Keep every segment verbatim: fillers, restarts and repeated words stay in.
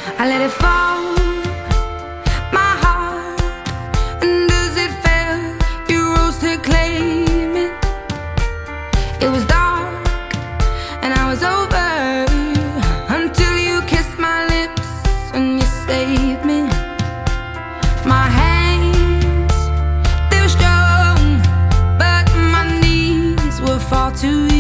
I let it fall, my heart. And as it fell, you rose to claim it. It was dark and I was over, until you kissed my lips and you saved me. My hands, they were strong, but my knees were far too weak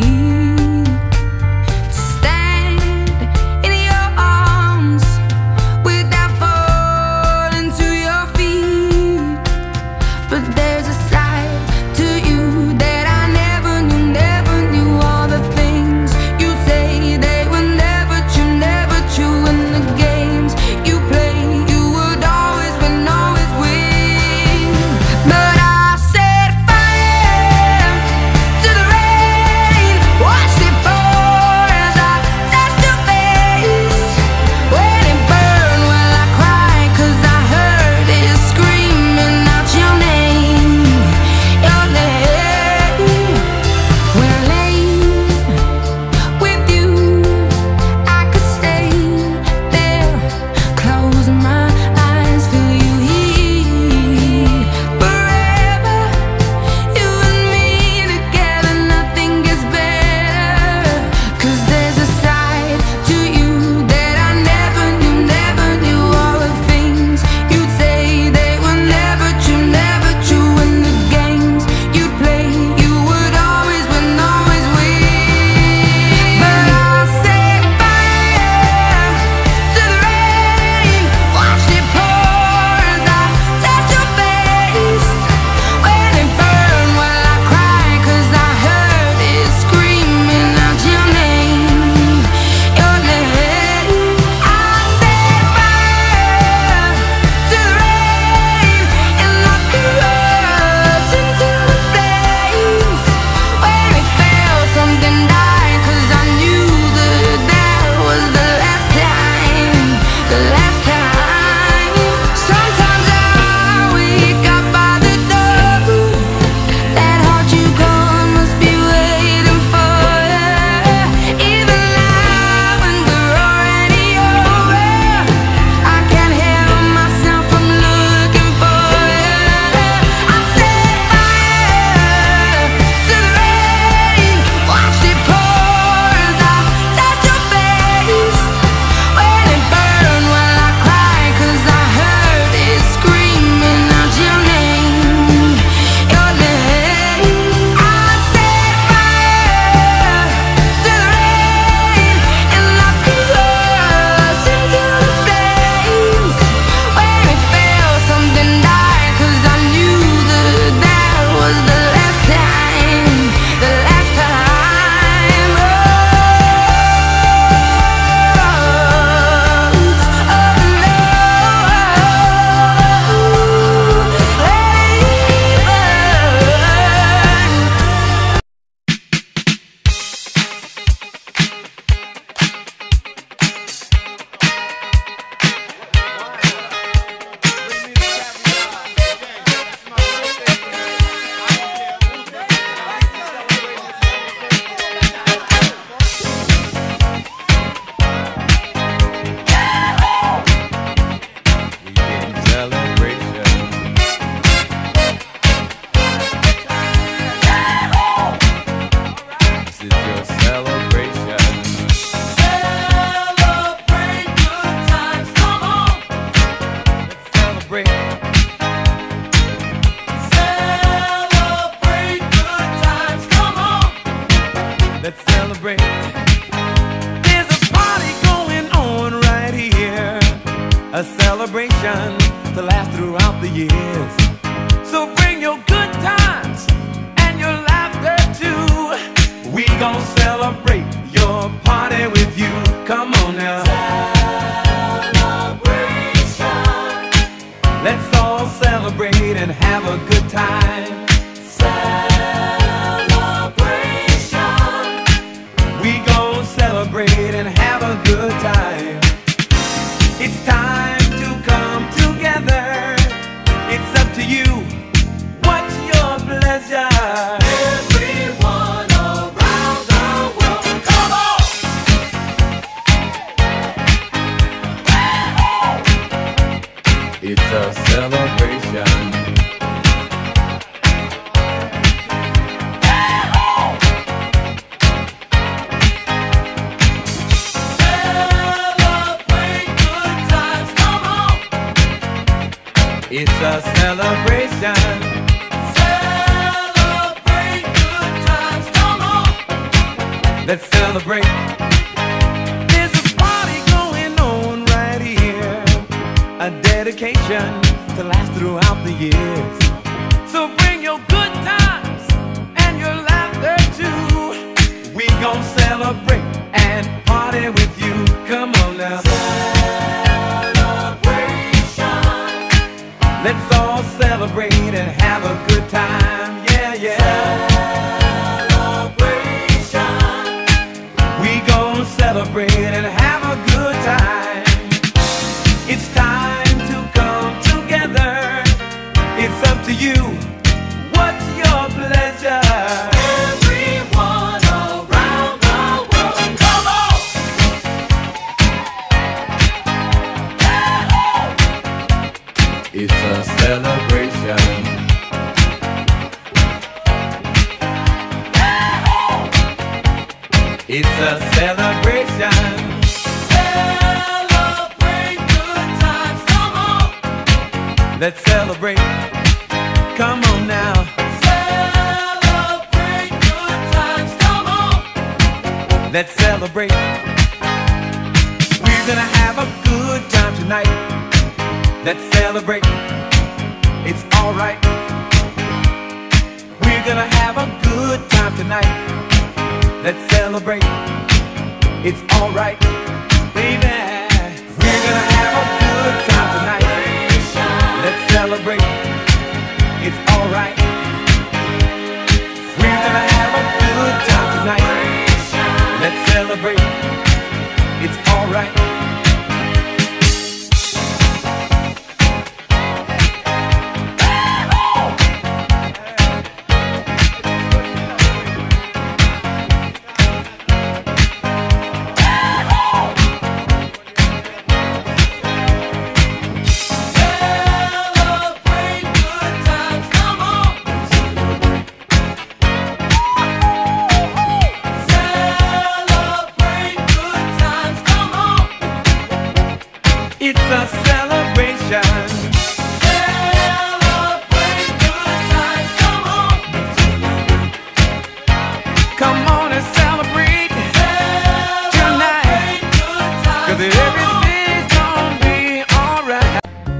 to stand in your arms without falling to your feet. But there's a side to you that I never knew, never knew. All the things you say, they were never true, never true. And the games you play, you would always win, always win. But I set fire to the rain, watched it pour as I touched your face. When it burned, well I cried, 'cause I heard it screaming out your name, your name. When I lay with you, I could stay there, close my eyes, feel you here forever. You and me together, nothing gets better. 'Cause there's a side to you that I never knew, never knew. All the things you'd say, they were never true, never true. And the games you'd play, you would always win, always win. But I set fire to the rain, watched it pour as I touched your face. When it burned, well I cried, 'cause I heard it screaming out your name, your name. I set fire to the rain and locked us into the flames. When it fell, something died, 'cause I knew that that was the last time, the last time. Sometimes I wake up by the door, that heart you gone must be waiting for you. Even now when we're already over, I can't help myself from looking for you. I set fire to the rain, watched it pour as I touched your face. When it burned, well I cried, 'cause I heard it screaming out your name, your name. I set fire to the rain and locked us into the flames. When it fell, something died, 'cause I knew that that was the last time, the last time. Oh, Let's celebrate. There's a party going on right here, a celebration to last throughout the years. So bring your good times and your laughter too. We gon' celebrate your party with you. Come on now. Celebration. Let's all celebrate and have a good time. We gon' celebrate and have a good time. It's time to come together. It's up to you. What's your pleasure? Everyone around the world, come on! celebrate. There's a party going on right here, a dedication to last throughout the years. So bring your good times and your laughter too. We gon' celebrate and party with you. Come on now. Celebration. Let's all celebrate and have a good time. Yeah, yeah. Celebrate and have a good time. It's time to come together. It's up to you. What's your pleasure? Everyone around the world, come on! It's a celebration. It's a celebration. Celebrate good times, come on. Let's celebrate. Come on now. Celebrate good times, come on. Let's celebrate. We're gonna have a good time tonight. Let's celebrate. It's alright. We're gonna have a good time tonight. Let's celebrate. It's alright, baby. We're gonna have a good time tonight. Let's celebrate. It's alright. We're gonna have a good time tonight. Let's celebrate. It's alright. It's a celebration. Celebrate good times, come on. Come on and celebrate, celebrate tonight. Good times, 'cause everything's gonna be alright.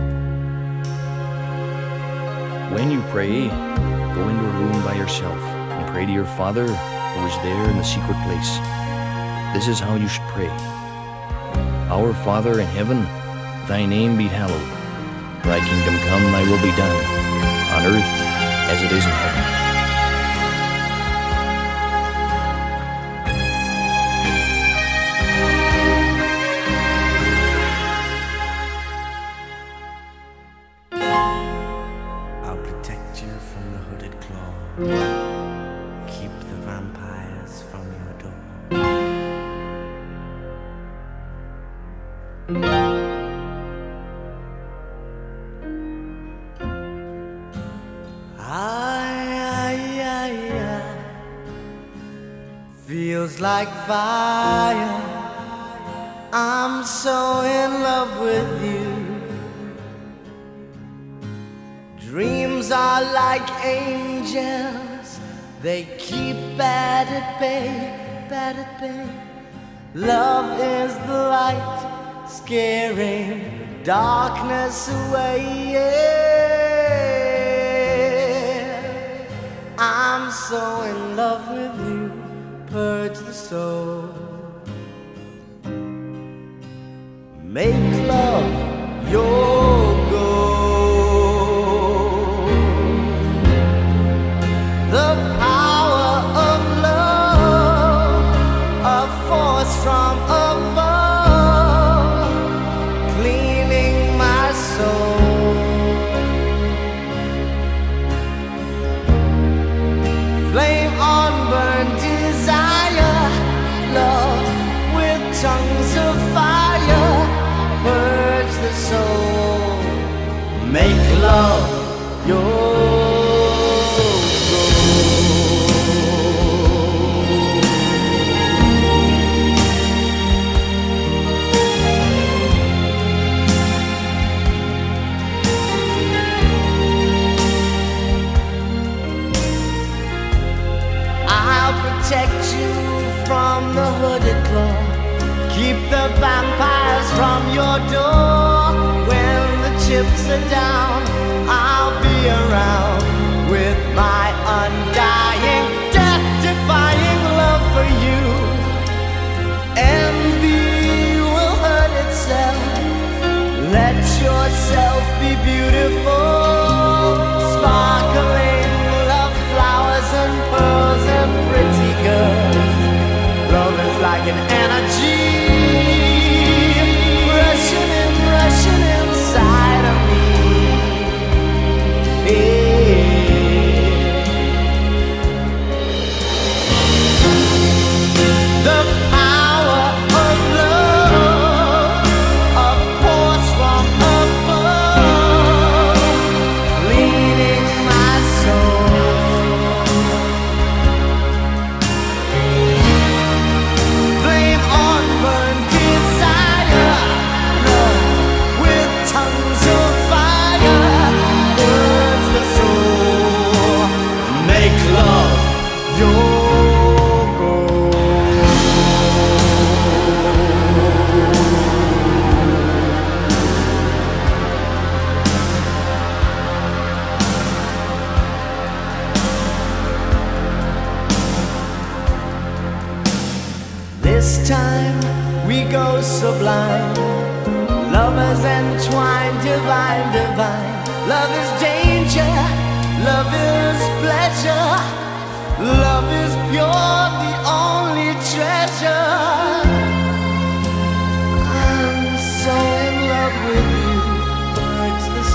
When you pray, go into a room by yourself and pray to your Father who is there in the secret place. This is how you should pray. Our Father in heaven, thy name be hallowed. Thy kingdom come, thy will be done, on earth as it is in heaven. I'll protect you from the hooded claw. Keep the vampires from your door. Feels like fire. I'm so in love with you. Dreams are like angels. They keep bad at bay, bad at bay. Love is the light, scaring darkness away. Yeah. I'm so in love with you. Purge the soul. Make love your goal. The power of love, a force from above, cleaning my soul. Flame on burn desire, love with tongues of fire, purge the soul, make love your protect you from the hooded claw. Keep the vampires from your door. When the chips are down, I'll be around with my undying, death-defying love for you. Envy will hurt itself. Let yourself be beautiful, sparkling love flowers and pearls and pretty girls. Love is like an energy rushing in, rushing inside of me. The power of love, a force from above, leading my soul. Flame on, burn desire, love with tongues of fire, burns the soul. Make love your This time we go sublime, lovers entwined, divine, divine. Love is danger, love is pleasure, love is pure, the only treasure. I'm so in love with you, hurts the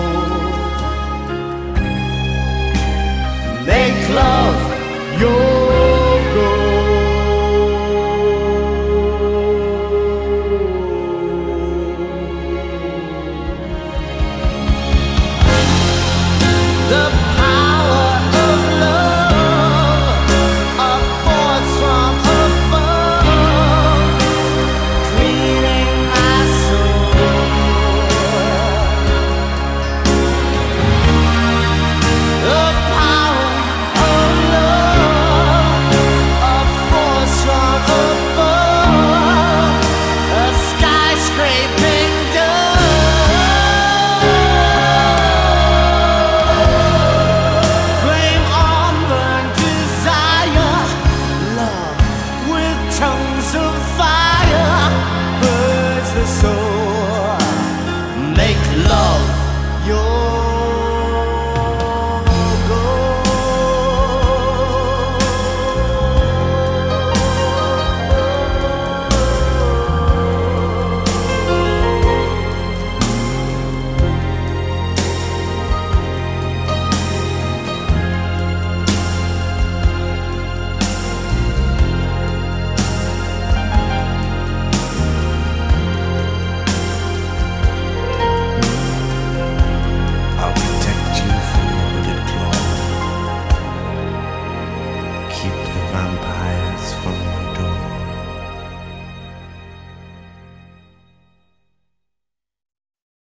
soul. Make love your goal. The power of love, a force from above, cleaning my soul. The power of love, a force from above, a skyscraping dove. Flame on, burn desire, love with tongues of fire, burns the soul. Make love your I'll protect you from the hooded claw. Keep the vampire